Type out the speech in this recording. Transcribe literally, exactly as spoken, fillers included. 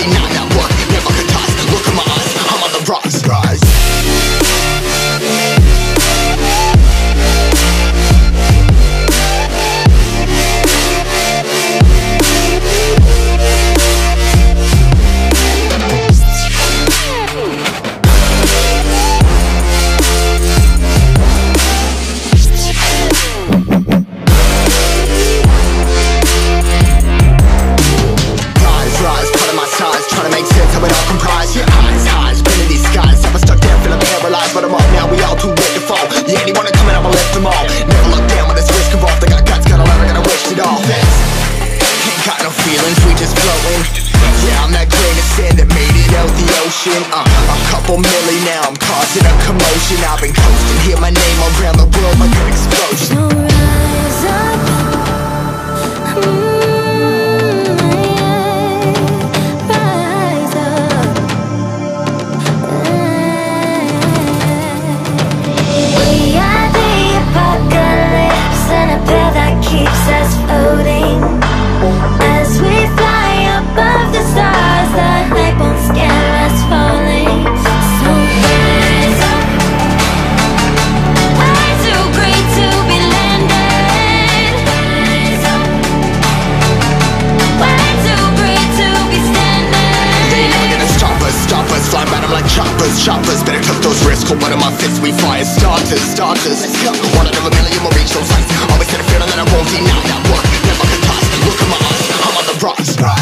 deny that work, never could toss. Look at my eyes, I'm on the rocks. Rise. Uh, a couple milli now, I'm causing a commotion. I've been coasting, hear my name around the world like an explosion. So rise up, mm, yeah, rise up. We are the apocalypse, and a pair that keeps us floating. As we fly above the stars, the hype won't scare us falling. So rise up. Way too great to be landed. Rise up. Way too great to be standing. They ain't never gonna stop us, stop us. Fly by them like choppers, choppers. Better cut those risks, hold one of my fists. We fire starters, starters. Let's go. One out of a million will reach those heights. Always had a feeling that I won't deny that work, never could toss. Look at my eyes, I'm on the rocks.